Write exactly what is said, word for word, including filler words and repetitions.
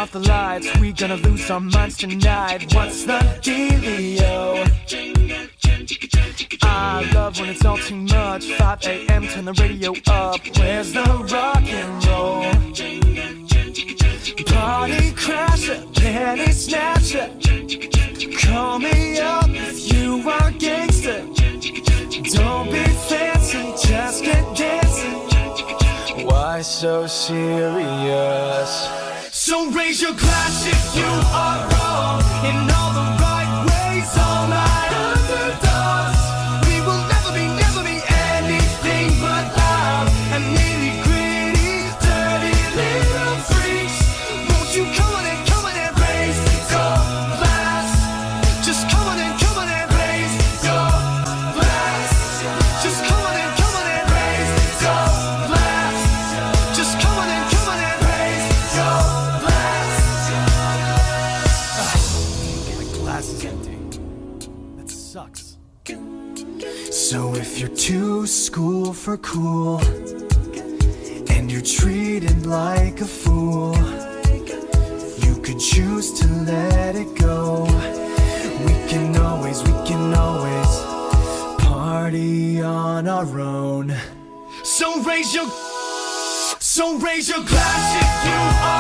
off the lights, we gonna lose our minds tonight. What's the dealio? I love when it's all too much. Five A M, turn the radio up. Where's the rock and roll? Party crasher, penny snatcher. Call me up if you are gangster. Don't be fancy, just get dancing. Why so serious? So raise your glass if you are wrong. In all the right ways, all my underdogs. We will never be, never be anything but loud and nitty gritty, dirty little freaks. Won't you come on and come on and raise your glass? Just come on and come on and raise your glass. Just come on and come on and raise your glass. Just come on and come on and raise your glass. Ah, my glass is empty. That sucks. So if you're too school for cool and you're treated like a fool, you could choose to let it go. We can always, we can always party on our own. So raise your, so raise your glass if you are